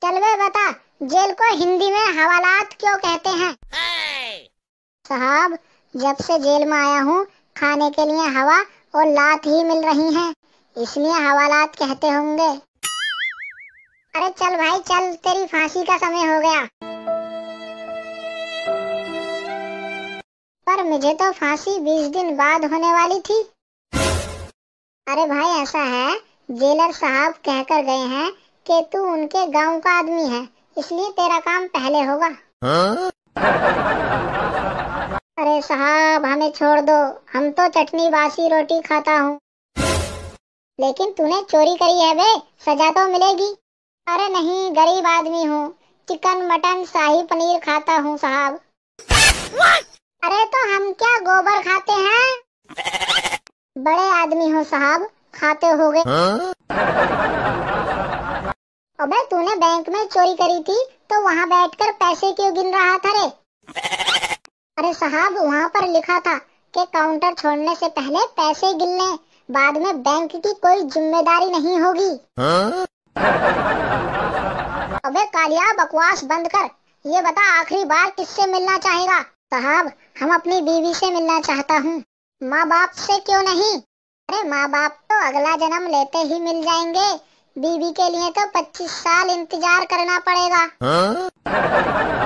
चल बे बता, जेल को हिंदी में हवालात क्यों कहते हैं? साहब, जब से जेल में आया हूँ खाने के लिए हवा और लात ही मिल रही हैं, इसलिए हवालात कहते होंगे। अरे चल भाई चल, तेरी फांसी का समय हो गया। पर मुझे तो फांसी 20 दिन बाद होने वाली थी। अरे भाई ऐसा है, जेलर साहब कहकर गए हैं कि तू उनके गांव का आदमी है, इसलिए तेरा काम पहले होगा। हाँ? अरे साहब हमें छोड़ दो, हम तो चटनी बासी रोटी खाता हूँ। लेकिन तूने चोरी करी है बे, सजा तो मिलेगी। अरे नहीं, गरीब आदमी हूँ, चिकन मटन शाही पनीर खाता हूँ साहब। अरे तो हम क्या गोबर खाते हैं? बड़े आदमी हो साहब, खाते होगे। हाँ? अबे तूने बैंक में चोरी करी थी तो वहाँ बैठकर पैसे क्यों गिन रहा था रे? अरे साहब, वहाँ पर लिखा था कि काउंटर छोड़ने से पहले पैसे गिन लें, बाद में बैंक की कोई जिम्मेदारी नहीं होगी। हाँ? अबे कालिया, बकवास बंद कर। ये बता, आखिरी बार किससे मिलना चाहेगा? साहब, हम अपनी बीवी से मिलना चाहता हूँ। माँ बाप से क्यों नहीं? अरे माँ बाप तो अगला जन्म लेते ही मिल जाएंगे, बीवी के लिए तो 25 साल इंतजार करना पड़ेगा। हाँ?